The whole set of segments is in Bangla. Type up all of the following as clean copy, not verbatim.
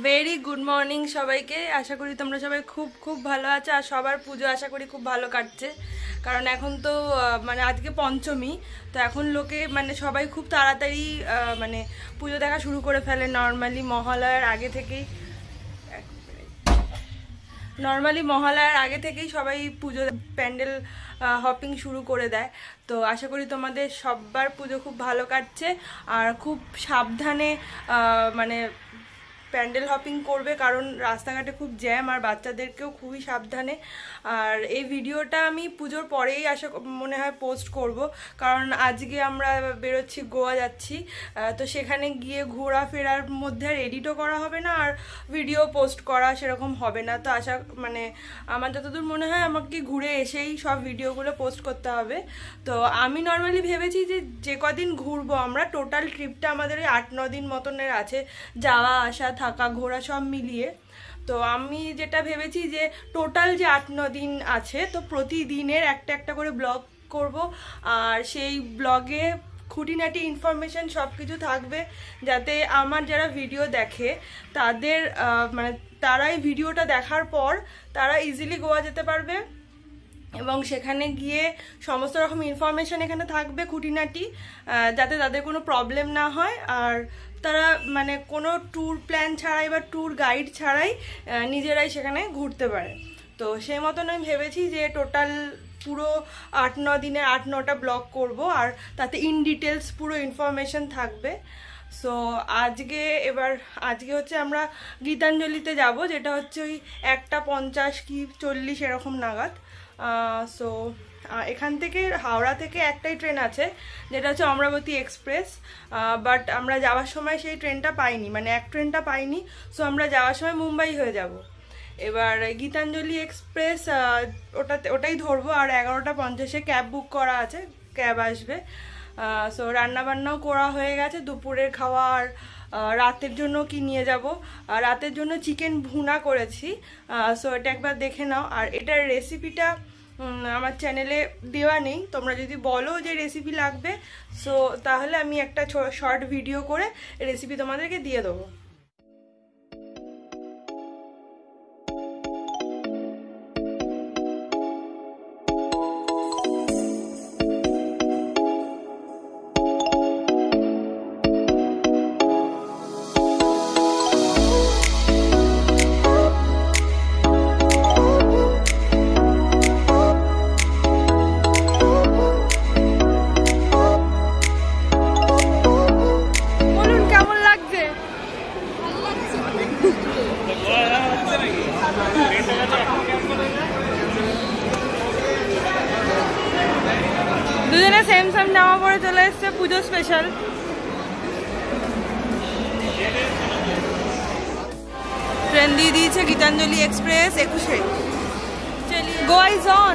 ভেরি গুড মর্নিং সবাইকে। আশা করি তোমরা সবাই খুব খুব ভালো আছো আর সবার পুজো আশা করি খুব ভালো কাটছে। কারণ এখন তো মানে আজকে পঞ্চমী, তো এখন লোকে মানে সবাই খুব তাড়াতাড়ি মানে পুজো দেখা শুরু করে ফেলে। নর্মালি মহালয়ার আগে থেকেই সবাই পুজো প্যান্ডেল হপিং শুরু করে দেয়। তো আশা করি তোমাদের সবার পুজো খুব ভালো কাটছে আর খুব সাবধানে মানে প্যান্ডেল হপিং করবে, কারণ রাস্তাঘাটে খুব জ্যাম আর বাচ্চাদেরকেও খুবই সাবধানে। আর এই ভিডিওটা আমি পুজোর পরেই মনে হয় পোস্ট করব, কারণ আজকে আমরা বেরোচ্ছি, গোয়া যাচ্ছি। তো সেখানে গিয়ে ঘোরাফেরার মধ্যে আর এডিটও করা হবে না আর ভিডিও পোস্ট করা সেরকম হবে না। তো মানে আমার যতদূর মনে হয় আমাকে ঘুরে এসেই সব ভিডিওগুলো পোস্ট করতে হবে। তো আমি নর্মালি ভেবেছি যে কদিন ঘুরবো আমরা, টোটাল ট্রিপটা আমাদের 8-9 দিন মতনের আছে, যাওয়া আসা থাকা ঘোরা সব মিলিয়ে। তো আমি যেটা ভেবেছি যে টোটাল যে 8-9 দিন আছে, তো প্রতিদিনের একটা করে ব্লগ করব আর সেই ব্লগে খুঁটিনাটি ইনফরমেশন সব কিছু থাকবে, যাতে আমার যারা ভিডিও দেখে তাদের মানে তারা এই ভিডিওটা দেখার পর তারা ইজিলি গোয়া যেতে পারবে এবং সেখানে গিয়ে সমস্ত রকম ইনফরমেশন এখানে থাকবে খুঁটিনাটি, যাতে তাদের কোনো প্রবলেম না হয় আর তারা মানে কোনো ট্যুর প্ল্যান ছাড়াই বা ট্যুর গাইড ছাড়াই নিজেরাই সেখানে ঘুরতে পারে। তো সেই মতন আমি ভেবেছি যে টোটাল পুরো 8-9 দিনের 8-9টা ব্লগ করব আর তাতে ইন ডিটেলস পুরো ইনফরমেশন থাকবে। সো আজকে হচ্ছে আমরা গীতাঞ্জলিতে যাব, যেটা হচ্ছে ওই 1:50 কি 40 এরকম নাগাদ। সো এখান থেকে হাওড়া থেকে একটাই ট্রেন আছে, যেটা হচ্ছে অমরাবতী এক্সপ্রেস। বাট আমরা যাওয়ার সময় সেই ট্রেনটা পাইনি, মানে এক ট্রেনটা পাইনি। সো আমরা যাওয়ার সময় মুম্বাই হয়ে যাব। এবার গীতাঞ্জলি এক্সপ্রেস ওটাই ধরবো আর 11:50 ক্যাব বুক করা আছে, ক্যাব আসবে। সো রান্নাবান্নাও করা হয়ে গেছে, দুপুরের খাওয়া আর রাতের জন্য কি নিয়ে যাব। রাতের জন্য চিকেন ভুনা করেছি, সো এটা একবার দেখে নাও। আর এটার রেসিপিটা আমার চ্যানেলে দেওয়া নেই, তোমরা যদি বলো যে রেসিপি লাগবে সো তাহলে আমি একটা শর্ট ভিডিও করে রেসিপি তোমাদেরকে দিয়ে দেবো। দুজনে সেম জামা পরে চলে এসছে পুজো স্পেশাল। ট্রেন দিয়ে দিয়েছে গীতাঞ্জলি এক্সপ্রেস 21-এ। চলিয়ে গোয়া ইজ অন।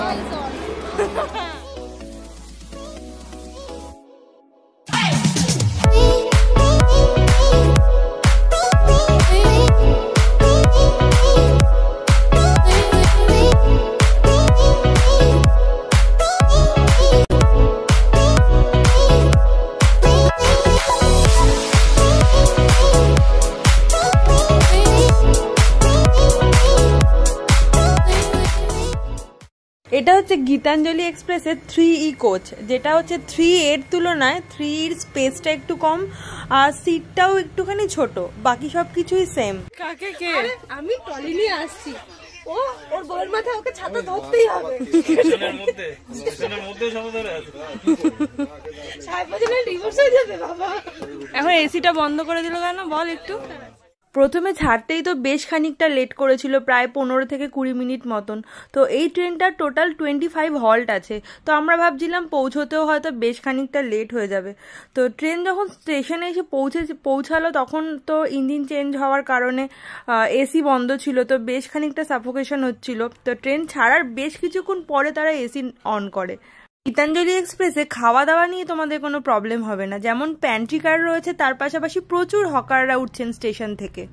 এটা হচ্ছে গীতাঞ্জলি এক্সপ্রেসের 3E কোচ, যেটা হচ্ছে 3A-এর তুলনায় 3E-র স্পেসটা একটু কম আর সিটটাও একটুখানি ছোট, বাকি সব কিছুই সেম। কাকে কে? আমি টলি নিয়ে আসছি, ওর বউয়ের মাথায় ওকে ছাতা ধরতেই হবে। স্টেশনের মধ্যে ছাতা ধরে আছে, সাহেববাজারে রিভার্স হয়ে যাবে বাবা। এখন এসিটা বন্ধ করে দিল কেন বল একটু? প্রথমে ছাড়তেই তো বেশ খানিকটা লেট করেছিল, প্রায় 15 থেকে 20 মিনিট মতন। তো এই ট্রেনটার টোটাল 25 হল্ট আছে, তো আমরা ভাবছিলাম পৌঁছতেও হয়তো বেশ খানিকটা লেট হয়ে যাবে। তো ট্রেন যখন স্টেশনে এসে পৌঁছালো তখন তো ইঞ্জিন চেঞ্জ হওয়ার কারণে এসি বন্ধ ছিল, তো বেশ খানিকটা সাফোকেশন হচ্ছিল। তো ট্রেন ছাড়ার বেশ কিছুক্ষণ পরে তারা এসি অন করে। গীতাঞ্জলি এক্সপ্রেসে খাওয়া দাওয়া নিয়ে তোমাদের কোনো প্রবলেম হবে না, যেমন প্যান্ট্রি কার রয়েছে, তার পাশাপাশি প্রচুর হকাররা উঠছেন স্টেশন থেকে।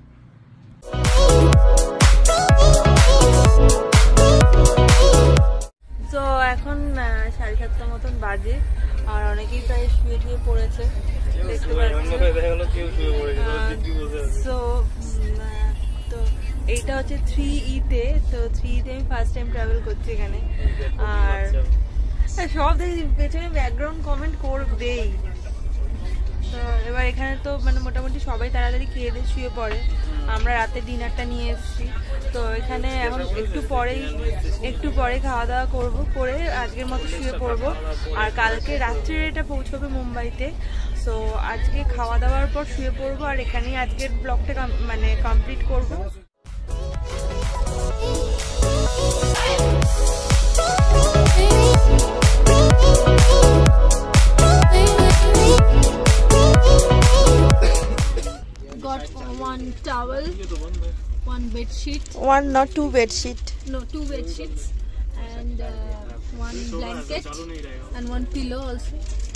তো এখন 7:30 মতন বাজে আর অনেকেই প্রায় শুয়ে পড়েছে, দেখতে পাচ্ছি। সো এইটা হচ্ছে 3E-তে, তো 3E-তে আমি ফার্স্ট টাইম ট্রাভেল করছি এখানে। আর সব দেখি পেছনে ব্যাকগ্রাউন্ড কমেন্ট করবেই। তো এবার এখানে তো মানে মোটামুটি সবাই তাড়াতাড়ি খেয়ে দিয়ে শুয়ে পড়ে, আমরা রাতে ডিনারটা নিয়ে এসেছি। তো এখানে এখন একটু পরে খাওয়া দাওয়া করবো, করে আজকের মতো শুয়ে পড়বো। আর কালকে রাত্রে এটা পৌঁছবে মুম্বাইতে। সো আজকে খাওয়া দাওয়ার পর শুয়ে পড়বো, আর এখানেই আজকের ব্লগটা মানে কমপ্লিট করবো। Got one towel, one bed sheet. One, not two bed sheet. No, 2 bed sheets and one blanket and one pillow also.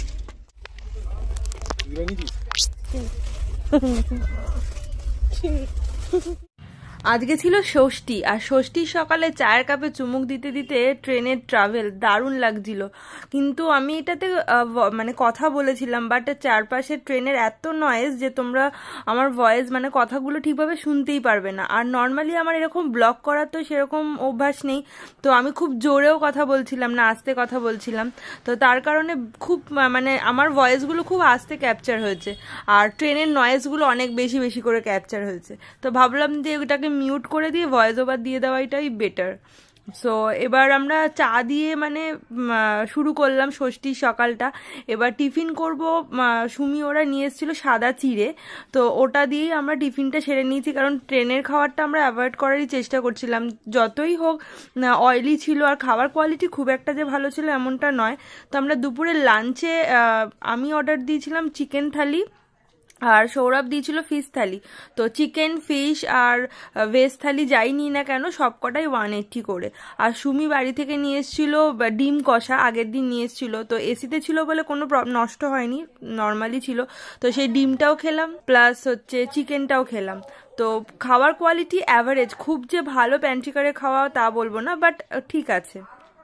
আজকে ছিল ষষ্ঠী, আর ষষ্ঠীর সকালে চায়ের কাপে চুমুক দিতে দিতে ট্রেনের ট্রাভেল দারুণ লাগছিল। কিন্তু আমি এটাতে মানে কথা বলেছিলাম, বাট চারপাশে ট্রেনের এত নয়েজ যে তোমরা আমার ভয়েস মানে কথাগুলো ঠিকভাবে শুনতেই পারবে না। আর নর্মালি আমার এরকম ব্লগ করার তো সেরকম অভ্যাস নেই, তো আমি খুব জোরেও কথা বলছিলাম না, আস্তে কথা বলছিলাম। তো তার কারণে খুব মানে আমার ভয়েসগুলো খুব আস্তে ক্যাপচার হয়েছে, আর ট্রেনের নয়েজগুলো অনেক বেশি বেশি করে ক্যাপচার হয়েছে। তো ভাবলাম যে ওটাকে মিউট করে দিয়ে ভয়েস ওভার দিয়ে দেওয়াটাই বেটার। সো এবার আমরা চা দিয়ে মানে শুরু করলাম ষষ্ঠীর সকালটা। এবার টিফিন করব, সুমি ওরা নিয়ে এসেছিল সাদা চিড়ে, তো ওটা দিয়েই আমরা টিফিনটা সেরে নিয়েছি, কারণ ট্রেনের খাবারটা আমরা অ্যাভয়েড করারই চেষ্টা করছিলাম। যতই হোক অয়েলি ছিল, আর খাবার কোয়ালিটি খুব একটা যে ভালো ছিল এমনটা নয়। তো আমরা দুপুরের লাঞ্চে আমি অর্ডার দিয়েছিলাম চিকেন থালি, আর সৌরভ দিয়েছিল ফিশ থালি। তো চিকেন, ফিশ আর ভেজ থালি যাই নিই না কেন সবকটাই 180 করে। আর সুমি বাড়ি থেকে নিয়ে এসেছিল ডিম কষা, আগের দিন নিয়ে এসেছিল। তো এসিতে ছিল বলে কোনো নষ্ট হয়নি, নর্মালি ছিল। তো সেই ডিমটাও খেলাম, প্লাস হচ্ছে চিকেনটাও খেলাম। তো খাবার কোয়ালিটি অ্যাভারেজ, খুব যে ভালো প্যান্ট্রিকারে খাওয়া তা বলবো না, বাট ঠিক আছে।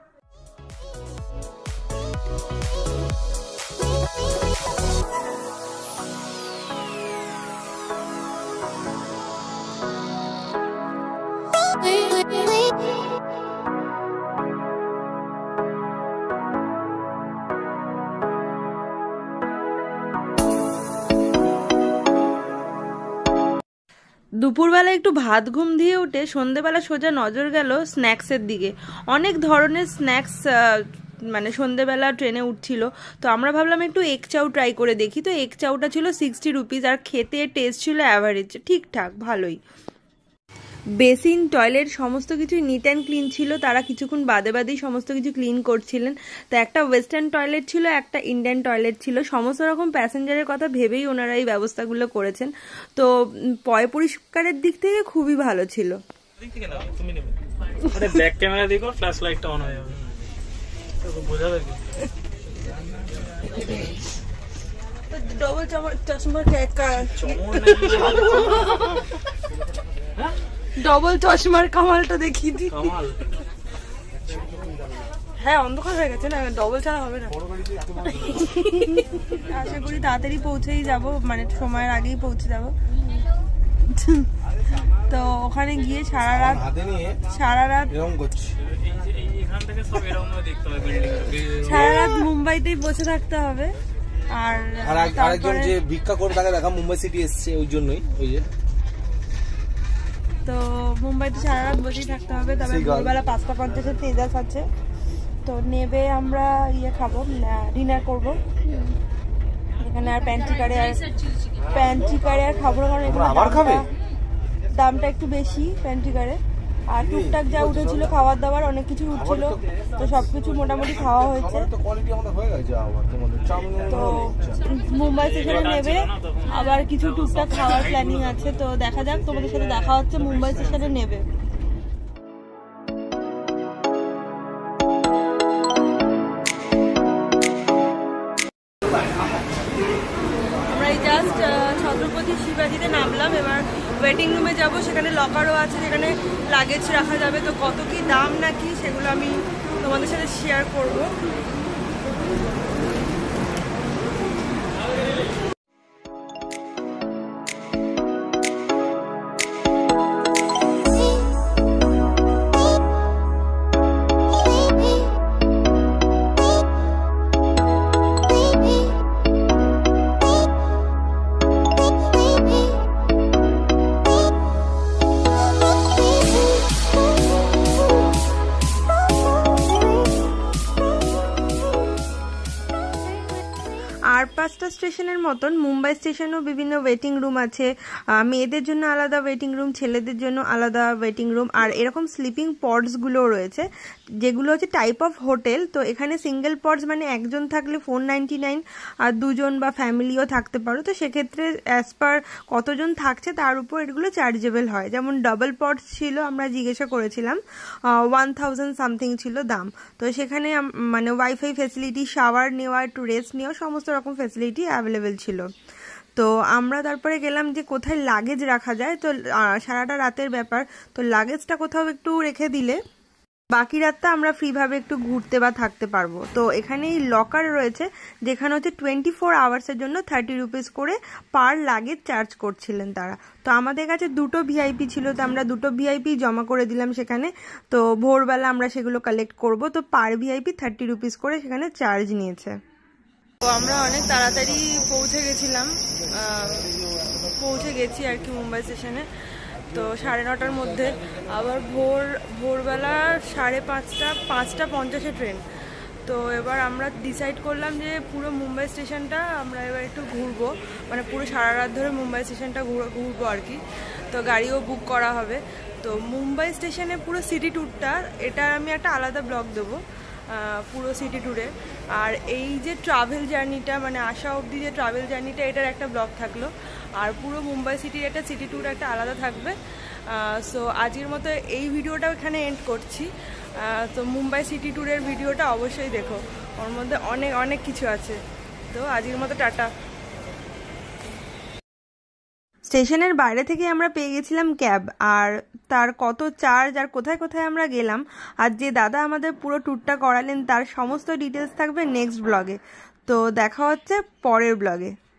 দুপুরবেলা একটু ভাত ঘুম দিয়ে উঠে সন্ধেবেলা সোজা নজর গেল স্ন্যাক্সের দিকে। অনেক ধরনের স্ন্যাক্স মানে সন্ধেবেলা ট্রেনে উঠছিল। তো আমরা ভাবলাম একটু এগ চাউ ট্রাই করে দেখি। তো এগ চাউটা ছিল 60 রুপিস, আর খেতে টেস্ট ছিল অ্যাভারেজ, ঠিকঠাক ভালোই। বেসিন, টয়লেট সমস্ত কিছু নিট অ্যান্ড ক্লিন ছিল। তারা কিছুক্ষণ বাদে বাদেই সমস্ত কিছু ক্লিন করছিলেন। তো একটা ওয়েস্টার্ন টয়লেট ছিল, একটা ইন্ডিয়ান টয়লেট ছিল। সমস্ত রকম প্যাসেঞ্জারের কথা ভেবেই ওনারা এই ব্যবস্থাগুলো করেছেন। তো পয় পরিষ্কারের দিক থেকে খুবই ভালো ছিল। ব্যাক ক্যামেরা দেখো, ফ্ল্যাশ লাইটটা অন হয়ে যাবে, বোঝা যাবে। ডবল চশমা ডবল চশমার কামালটা দেখিয়ে দিই। হ্যাঁ, অন্ধকার হয়ে গেছে না, ডবল ছাড়া হবে না। আশা করি তাড়াতাড়ি পৌঁছেই যাব, মানে সময়ের আগেই পৌঁছে যাব। তো ওখানে গিয়ে সারা রাত সারা রাত মুম্বাইতেই বসে থাকতে হবে। আর আরেকজন যে ভিক্ষা করে তাকে দেখা মুম্বাই সিটি এসছে, ওই জন্যই ওই যে। তো মুম্বাইতে সারা রাত বসেই থাকতে হবে। তবে ভোরবেলা 5:50 তেজাস আছে, তো নেবে আমরা ইয়ে খাবো, ডিনার করবো এখানে। আর প্যান্ট্রিকারে আর খাবো না, কারণ এখানে দামটা একটু বেশি প্যান্ট্রিকারে। আর টুকটাক যা উঠেছিল খাবার দাবার অনেক কিছু উঠছিল, তো সবকিছু মোটামুটি খাওয়া হয়েছে। তো মুম্বাই স্টেশনে নেবে, আবার কিছু টুকটাক খাওয়ার প্ল্যানিং আছে। তো দেখা যাক, তোমাদের সাথে দেখা হচ্ছে মুম্বাই স্টেশনে নেবে। আমরা এই জাস্ট ছত্রপতি শিবাজিতে নামলাম। এবার ওয়েটিং রুমে যাব, সেখানে লকারও আছে যেখানে লাগেজ রাখা যাবে। তো কত কি দাম নাকি সেগুলো আমি তোমাদের সাথে শেয়ার করব। সমস্ত স্টেশনের মতন মুম্বাই স্টেশনেও বিভিন্ন ওয়েটিং রুম আছে, মেয়েদের জন্য আলাদা ওয়েটিং রুম, ছেলেদের জন্য আলাদা ওয়েটিং রুম, আর এরকম স্লিপিং পডসগুলোও রয়েছে যেগুলো হচ্ছে টাইপ অফ হোটেল। তো এখানে সিঙ্গেল পডস মানে একজন থাকলে 499, আর দুজন বা ফ্যামিলিও থাকতে পারো। তো সেক্ষেত্রে অ্যাজ পার কতজন থাকছে তার উপর এগুলো চার্জেবল হয়। যেমন ডাবল পডস ছিল, আমরা জিজ্ঞাসা করেছিলাম 1000 সামথিং ছিল দাম। তো সেখানে মানে ওয়াইফাই ফেসিলিটি, শাওয়ার নেওয়া, একটু রেস্ট নেওয়া, সমস্ত রকম ফেসিলিটি অ্যাভেলেবেল ছিল। তো আমরা তারপরে গেলাম যে কোথায় লাগেজ রাখা যায়। তো সারাটা রাতের ব্যাপার, তো লাগেজটা কোথাও একটু রেখে দিলে বাকি রাতটা আমরা ফ্রিভাবে একটু ঘুরতে বা থাকতে পারবো। তো এখানেই লকার রয়েছে যেখানে হচ্ছে 24 আওয়ার্সের জন্য 30 রুপিস করে পার লাগেজ চার্জ করছিলেন তারা। তো আমাদের কাছে দুটো ভিআইপি ছিল, তো আমরা দুটো ভিআইপি জমা করে দিলাম সেখানে। তো ভোরবেলা আমরা সেগুলো কালেক্ট করব। তো পার ভিআইপি 30 রুপিস করে সেখানে চার্জ নিয়েছে। তো আমরা অনেক তাড়াতাড়ি পৌঁছে গেছি আর কি মুম্বাই স্টেশনে। তো 9:30টার মধ্যে, আবার ভোরবেলা 5:50 ট্রেন। তো এবার আমরা ডিসাইড করলাম যে পুরো মুম্বাই স্টেশনটা আমরা এবার একটু ঘুরবো, মানে পুরো সারা রাত ধরে মুম্বাই স্টেশনটা ঘুরবো আর কি। তো গাড়িও বুক করা হবে। তো মুম্বাই স্টেশনে পুরো সিটি ট্যুরটা, এটা আমি একটা আলাদা ব্লগ দেবো পুরো সিটি ট্যুরে। আর এই যে ট্রাভেল জার্নিটা, মানে আসা অবধি যে ট্রাভেল জার্নিটা, এটার একটা ব্লগ থাকলো। আর পুরো মুম্বাই সিটির একটা সিটি ট্যুর একটা আলাদা থাকবে। সো আজকের মতো এই ভিডিওটা এখানে এন্ড করছি। তো মুম্বাই সিটি ট্যুরের ভিডিওটা অবশ্যই দেখো, ওর মধ্যে অনেক অনেক কিছু আছে। তো আজকের মতো টাটা। স্টেশনের বাইরে থেকে আমরা পেয়ে গেছিলাম ক্যাব, আর তার কত চার্জ আর কোথায় কোথায় আমরা গেলাম আর যে দাদা আমাদের পুরো ট্যুরটা করালেন তার সমস্ত ডিটেলস থাকবে নেক্সট ব্লগে। তো দেখা হচ্ছে পরের ব্লগে।